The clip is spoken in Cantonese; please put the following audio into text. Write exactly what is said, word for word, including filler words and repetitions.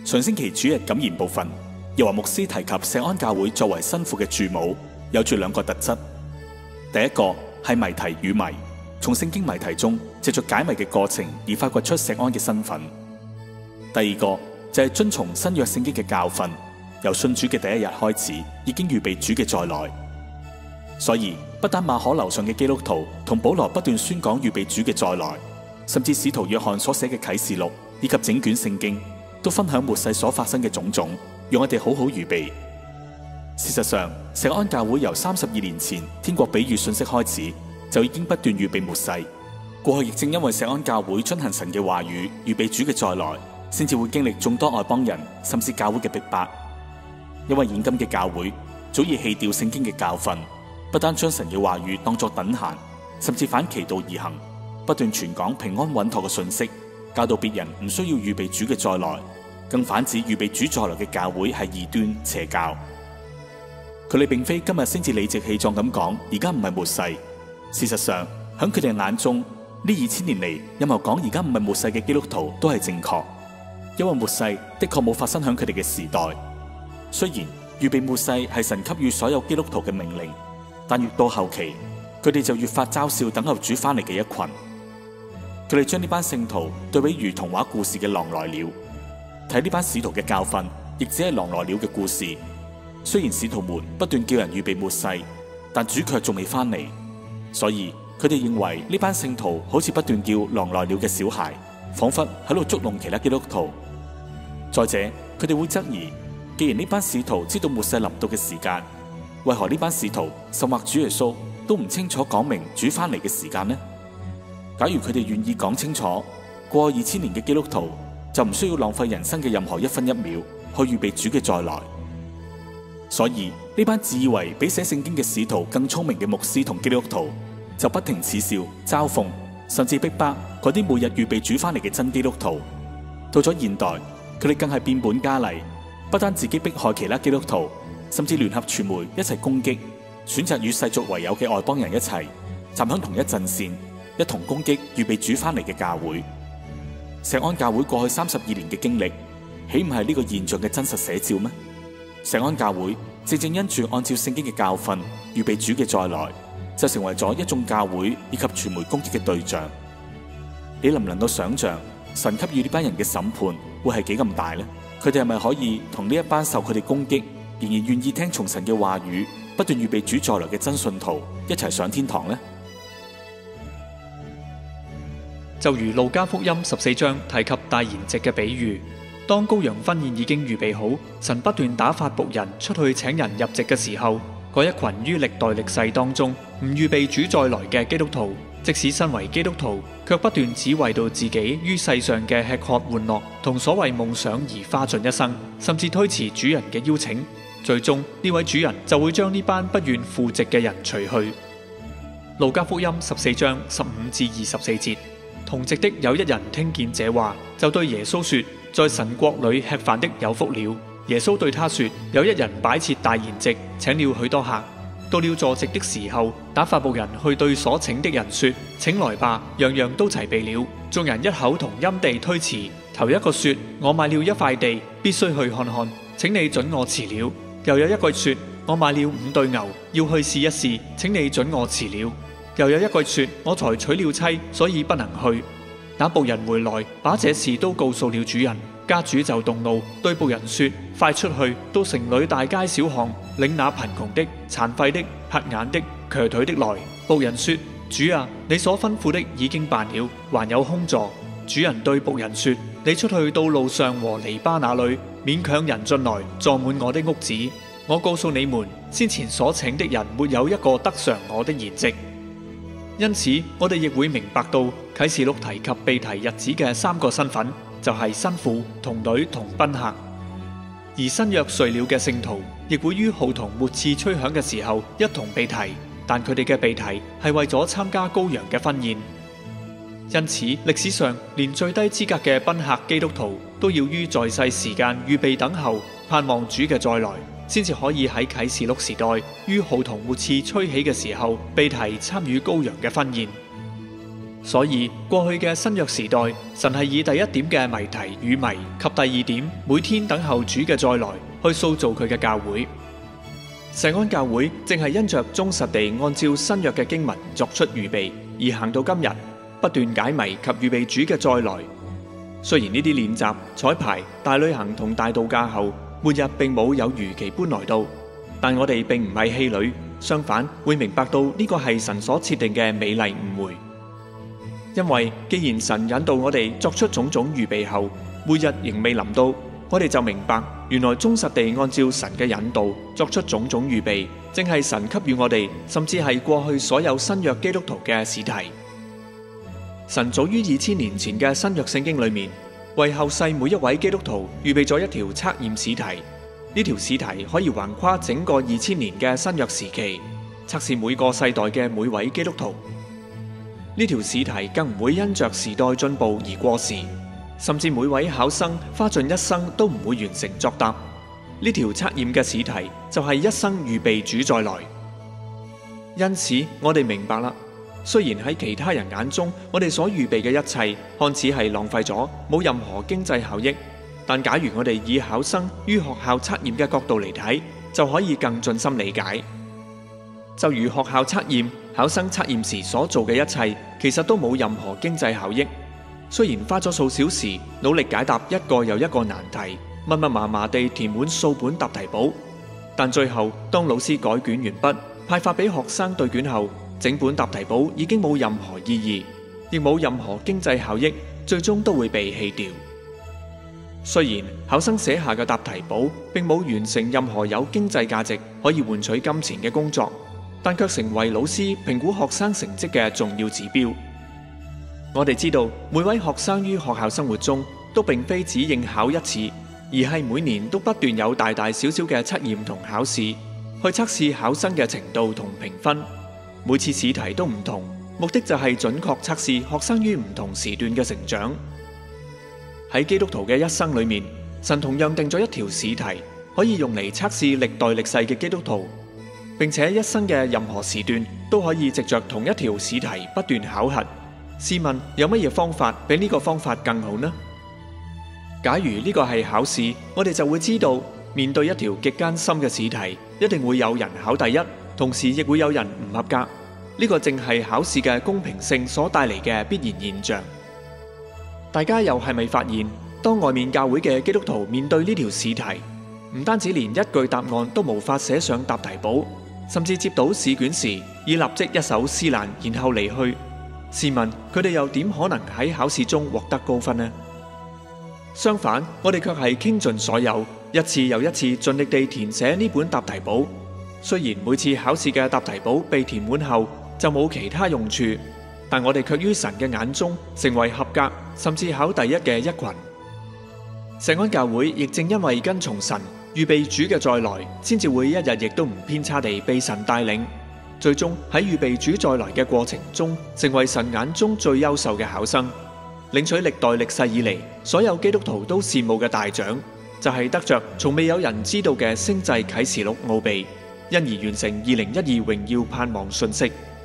上星期主日感言部分，又話牧師提及錫安教會作為新婦嘅主母，有住兩個特質。第一個係謎題與謎，從聖經謎題中藉着解謎嘅過程而發掘出錫安嘅身份。第二個就係遵從新約聖經嘅教訓，由信主嘅第一日開始，已經預備主嘅再來。所以不單馬可樓上嘅基督徒同保羅不斷宣講預備主嘅再來，甚至使徒約翰所寫嘅啟示錄以及整卷聖經都分享末世所發生嘅種種，讓我哋好好預備。事實上，錫安教會由三十二年前天國比喻信息開始，就已經不斷預備末世。過去亦正因為錫安教會遵行神嘅話語，預備主嘅再來，先至會經歷眾多外邦人甚至教會嘅逼迫。因為現今嘅教會早已棄掉聖經嘅教訓，不單將神嘅話語當作等閒，甚至反其道而行，不斷傳講平安穩妥嘅信息，教導別人唔需要預備主嘅再來，更反指預備主再來嘅教會係異端邪教。佢哋並非今日先至理直氣壯咁講，而家唔係末世。事實上，喺佢哋眼中，呢二千年嚟，任何講而家唔係末世嘅基督徒都係正確，因為末世的確冇發生喺佢哋嘅時代。雖然預備末世係神給予所有基督徒嘅命令，但越到後期，佢哋就越發嘲笑等候主翻嚟嘅一群。佢哋將呢班聖徒對比如童話故事嘅狼來了，睇呢班使徒嘅教訓，亦只係狼來了嘅故事。雖然使徒們不斷叫人預備末世，但主卻仲未翻嚟，所以佢哋認為呢班聖徒好似不斷叫狼來了嘅小孩，仿佛喺度捉弄其他基督徒。再者，佢哋會質疑，既然呢班使徒知道末世臨到嘅時間，為何呢班使徒甚或主耶穌都唔清楚講明主翻嚟嘅時間呢？假如佢哋願意講清楚，過二千年嘅基督徒就唔需要浪費人生嘅任何一分一秒去預備主嘅再來。所以呢班自以為比寫聖經嘅使徒更聰明嘅牧師同基督徒，就不停恥笑、嘲諷，甚至逼迫嗰啲每日預備主翻嚟嘅真基督徒。到咗現代，佢哋更係變本加厲，不單自己迫害其他基督徒，甚至聯合傳媒一齊攻擊選擇與世俗為友嘅外邦人，一齊站喺同一陣線，一同攻擊預備主翻嚟嘅教會。錫安教會過去三十二年嘅經歷，豈唔係呢個現象嘅真實寫照咩？錫安教會正正因住按照聖經嘅教訓預備主嘅再來，就成為咗一眾教會以及傳媒攻擊嘅對象。你能唔能夠想象神給予呢班人嘅審判會係幾咁大呢？佢哋係咪可以同呢一班受佢哋攻擊仍然願意聽從神嘅話語，不斷預備主再來嘅真信徒一齊上天堂呢？ 就如路加福音十四章提及大筵席嘅比喻，當羔羊婚宴已經預備好，神不斷打發僕人出去請人入席嘅時候，嗰一群於歷代歷世當中唔預備主再來嘅基督徒，即使身為基督徒，卻不斷只為到自己於世上嘅吃喝玩樂同所謂夢想而花盡一生，甚至推辭主人嘅邀請，最終呢位主人就會將呢班不願赴席嘅人除去。路加福音十四章十五至二十四節，同席的有一人聽見這話，就對耶穌說：在神國裏吃飯的有福了。耶穌對他說：有一人擺設大筵席，請了許多客。到了坐席的時候，打發僕人去對所請的人說：請來吧，樣樣都齊備了。眾人一口同音地推辭。頭一個說：我買了一塊地，必須去看看，請你准我辭了。又有一個說：我買了五對牛，要去試一試，請你准我辭了。又有一個說：我才娶了妻，所以不能去。那僕人回來，把這事都告訴了主人。家主就動怒，對僕人說：快出去，到城裏大街小巷，領那貧窮的、殘廢的、瞎眼的、瘸腿的來。僕人說：主啊，你所吩咐的已經辦了，還有空座。主人對僕人說：你出去到路上和籬笆那裏，勉強人進來，坐滿我的屋子。我告訴你們，先前所請的人沒有一個得嘗我的筵席。因此，我哋亦會明白到啟示錄提及被提日子嘅三個身份，就係新婦、童女同賓客。而新約睡了嘅聖徒，亦會於號筒末次吹響嘅時候一同被提，但佢哋嘅被提係為咗參加羔羊嘅婚宴。因此，歷史上連最低資格嘅賓客基督徒，都要於在世時間預備等候，盼望主嘅再來，先至可以喺啟示錄時代於號筒末次吹起嘅時候被提參與羔羊嘅婚宴。 所以過去嘅新約時代，神係以第一點嘅謎題與謎及第二點每天等候主嘅再來，去塑造佢嘅教會。錫安教會正係因着忠實地按照新約嘅經文作出預備，而行到今日，不斷解謎及預備主嘅再來。雖然呢啲練習、彩排、大旅行同大度假後，末日並冇有如期般來到，但我哋並唔係氣餒，相反會明白到呢個係神所設定嘅美麗誤會。因為既然神引導我哋作出種種預備後，末日仍未臨到，我哋就明白原來忠實地按照神嘅引導作出種種預備，正係神給予我哋，甚至係過去所有新約基督徒嘅試題。神早於二千年前嘅新約聖經裏面，為後世每一位基督徒預備咗一條測驗試題。呢條試題可以橫跨整個二千年嘅新約時期，測試每個世代嘅每位基督徒。呢條試題更唔會因着時代進步而過時，甚至每位考生花盡一生都唔會完成作答。呢條測驗嘅試題就係一生預備主再來。因此，我哋明白啦。雖然喺其他人眼中，我哋所預備嘅一切看似係浪費咗，冇任何經濟效益，但假如我哋以考生於學校測驗嘅角度嚟睇，就可以更盡心理解。就如學校測驗，考生測驗時所做嘅一切，其實都冇任何經濟效益。雖然花咗數小時努力解答一個又一個難題，密密麻麻地填滿數本答題簿，但最後當老師改卷完畢，派發俾學生對卷後，整本答題簿已經冇任何意義，亦冇任何經濟效益，最終都會被棄掉。雖然考生寫下嘅答題簿並冇完成任何有經濟價值可以換取金錢嘅工作，但卻成為老師評估學生成績嘅重要指標。我哋知道每位學生於學校生活中都並非只應考一次，而係每年都不斷有大大小小嘅測驗同考試，去測試考生嘅程度同評分。每次試題都唔同，目的就係準確測試學生於唔同時段嘅成長。喺基督徒嘅一生裏面，神同樣定咗一條試題，可以用嚟測試歷代歷世嘅基督徒，並且一生嘅任何時段都可以藉着同一條試題不斷考核。試問有乜嘢方法比呢個方法更好呢？假如呢個係考試，我哋就會知道，面對一條極艱深嘅試題，一定會有人考第一，同時亦會有人唔合格。呢個正係考試嘅公平性所帶嚟嘅必然現象。大家又係咪發現，當外面教會嘅基督徒面對呢條試題，唔單止連一句答案都無法寫上答題簿，甚至接到試卷時已立即一手撕爛，然後離去。試問佢哋又點可能喺考試中獲得高分呢？相反，我哋卻係傾盡所有，一次又一次盡力地填寫呢本答題簿。雖然每次考試嘅答題簿被填滿後就冇其他用處，但我哋卻於神嘅眼中成為合格甚至考第一嘅一群。錫安教會亦正因為跟從神預備主嘅再來，先至會一日亦都唔偏差地被神帶領，最終喺預備主再來嘅過程中，成為神眼中最優秀嘅考生，領取歷代歷世以嚟所有基督徒都羨慕嘅大獎，就係得着從未有人知道嘅星際啟示錄奧秘，因而完成二零一二榮耀盼望信息。